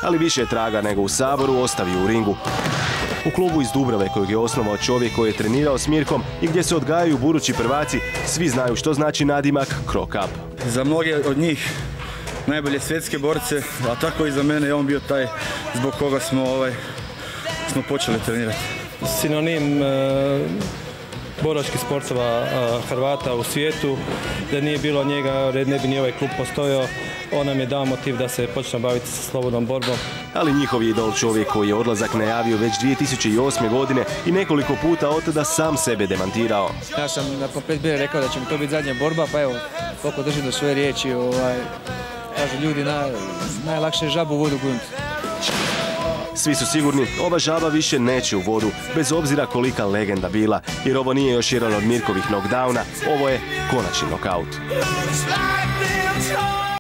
ali više traga nego u Saboru ostavio u ringu. U klubu iz Dubrave kojeg je osnovao čovjek koji je trenirao s Mirkom i gdje se odgajaju budući prvaci, svi znaju što znači nadimak Krok Up. Za mnoge od njih najbolje svjetske borce, a tako i za mene je on bio taj zbog koga smo počeli trenirati. Sinonim boračkih sportova Hrvata u svijetu, da nije bilo njega, ne bi ni ovaj klub postojao. On nam je dao motiv da se počne baviti sa slobodnom borbom. Ali njihov je idol čovjek koji je odlazak najavio već 2008. godine i nekoliko puta od tada sam sebe demantirao. Ja sam nakon 5 bira rekao da će mi to biti zadnja borba, pa evo, koliko držim do svoje riječi, kažu ljudi, najlakše je žabu u vodu gurnuti. Svi su sigurni, ova žaba više neće u vodu, bez obzira kolika legenda bila, jer ovo nije još jedan od Mirkovih knockdowna, ovo je konačni nokaut.